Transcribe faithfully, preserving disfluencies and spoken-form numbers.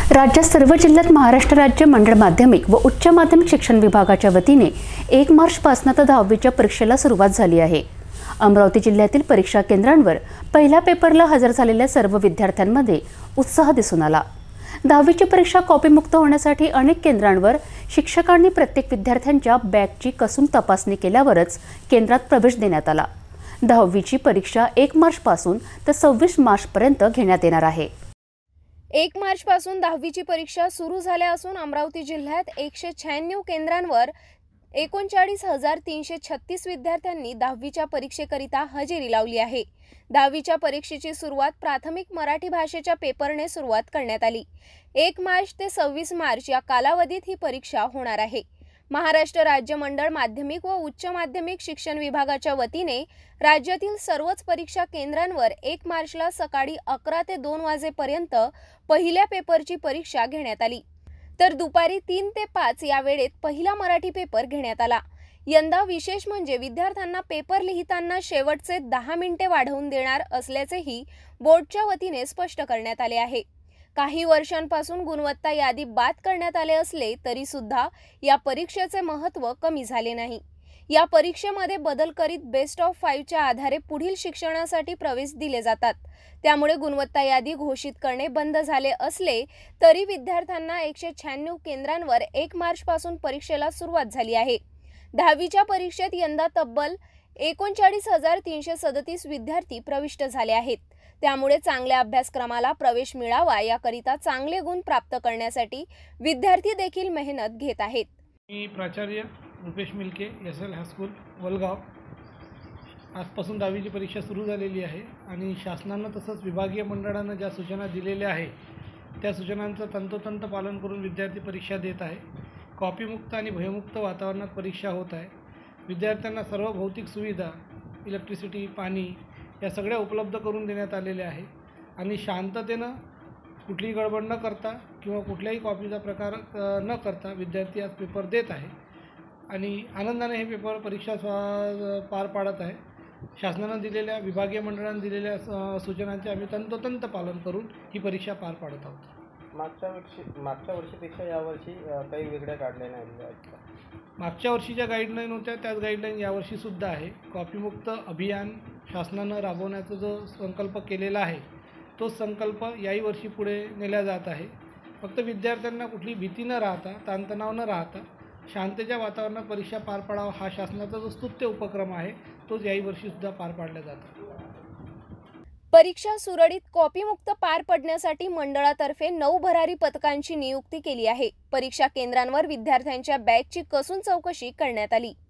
राज्यात सर्व जिल्ह्यात महाराष्ट्र राज्य मंडळ माध्यमिक व उच्च माध्यमिक शिक्षण विभागाच्या वतीने एक मार्च पासून तर दहावीच्या परीक्षेला सुरुवात झाली आहे। अमरावती जिल्ह्यातील परीक्षा केंद्रांवर पहिल्या पेपरला हजर झालेल्या सर्व विद्यार्थ्यांमध्ये उत्साह दिसून आला। दहावीची परीक्षा कॉपीमुक्त होण्यासाठी अनेक केंद्रांवर शिक्षकांनी प्रत्येक विद्यार्थ्यांच्या बॅगची कसून तपासणी केल्यावरच केंद्रात प्रवेश देण्यात आला। दहावीची परीक्षा एक मार्च पासून तर सव्वीस मार्च पर्यंत घेण्यात येणार आहे। एक मार्च पासून दहावीची परीक्षा सुरू झाल्या असून अमरावती जिल्ह्यात एकशे शहाण्णव केंद्रांवर एकोणचाळीस हजार तीनशे छत्तीस विद्यार्थ्यांनी दहावीच्या परीक्षेकरिता हजेरी लावली आहे। दहावीच्या परीक्षेची सुरुवात प्राथमिक मराठी भाषेच्या पेपरने सुरुवात करण्यात आली। एक मार्च ते सव्वीस मार्च या कालावधीत ही परीक्षा होणार आहे। महाराष्ट्र राज्य मंडळ माध्यमिक व उच्च माध्यमिक शिक्षण विभागाच्या वतीने राज्यातील सर्वच परीक्षा केंद्रांवर एक मार्चला सकाळी अकरा ते दोन वाजेपर्यंत पहिल्या पेपरची परीक्षा घेण्यात आली, तर दुपारी तीन ते पाच या वेळेत पहिला मराठी पेपर घेण्यात आला। यंदा विशेष म्हणजे विद्यार्थ्यांना पेपर लिहिताना शेवटचे दहा मिनिटे वाढवून देणार असल्याचेही बोर्डच्या वतीने स्पष्ट करण्यात आले आहे। काही वर्षांपासून गुणवत्ता यादी बाद करण्यात आले असले तरी सुद्धा या परीक्षेचे महत्त्व कमी झाले नाही। या परीक्षेमध्ये बदल करीत बेस्ट ऑफ फाईव्हच्या आधारे पुढील शिक्षणासाठी प्रवेश दिले जातात। त्यामुळे गुणवत्ता यादी घोषित करणे बंद झाले असले तरी विद्यार्थ्यांना एकशे शहाण्णव केंद्रांवर एक मार्च पासून परीक्षेला सुरुवात झाली आहे। दहावीच्या परीक्षेत यंदा तब्बल एकोणचाळीस हजार तीनशे सदतीस विद्यार्थी प्रविष्ट झाले आहेत। त्यामुळे चांगल्या अभ्यासक्रमाला प्रवेश मिळावा याकरिता चांगले गुण प्राप्त करण्यासाठी विद्यार्थी देखील मेहनत घेत आहेत। मी प्राचार्य Rupesh Milke, S L high school Valgaon. आजपासून दहावीची परीक्षा सुरू झालेली आहे आणि शासनानं तसंच विभागीय मंडळानं ज्या सूचना दिलेल्या आहे त्या सूचनांचं तंतोतंत पालन करून विद्यार्थी परीक्षा देत आहे। कॉपीमुक्त आणि भयमुक्त वातावरणात परीक्षा होत आहे। विद्यार्थ्यांना सर्व भौतिक सुविधा, इलेक्ट्रिसिटी, पाणी या सगळ्या उपलब्ध करून देण्यात आलेल्या आहे आणि शांततेनं कुठलीही गडबड न करता किंवा कुठल्याही कॉपीचा प्रकार न करता विद्यार्थी आज पेपर देत आहे आणि आनंदाने हे पेपर परीक्षा पार पाडत आहे। शासनानं दिलेल्या, विभागीय मंडळानं दिलेल्या सूचनांचे आम्ही तंतोतंत पालन करून ही परीक्षा पार पाडत आहोत। मागच्या वर्षी मागच्या वर्षीपेक्षा यावर्षी काही वेगळ्या गाईडलाईन आलेल्या आहेत। मागच्या वर्षीच्या गाईडलाईन होत्या त्याच गाईडलाईन यावर्षीसुद्धा आहे। कॉपीमुक्त अभियान शासनानं राबवण्याचा जो संकल्प केलेला आहे तोच संकल्प याही वर्षी पुढे नेला जात आहे। फक्त विद्यार्थ्यांना कुठली भीती न राहता, ताणतणाव न राहता शांततेच्या वातावरणात परीक्षा पार पाडावा हा शासनाचा जो स्तुत्य उपक्रम आहे तोच याही वर्षीसुद्धा पार पाडला जातो। परीक्षा सुरळीत कॉपीमुक्त पार पडण्यासाठी मंडळातर्फे नऊ भरारी पथकांची नियुक्ती केली आहे। परीक्षा केंद्रांवर विद्यार्थ्यांच्या बॅगची कसून चौकशी करण्यात आली।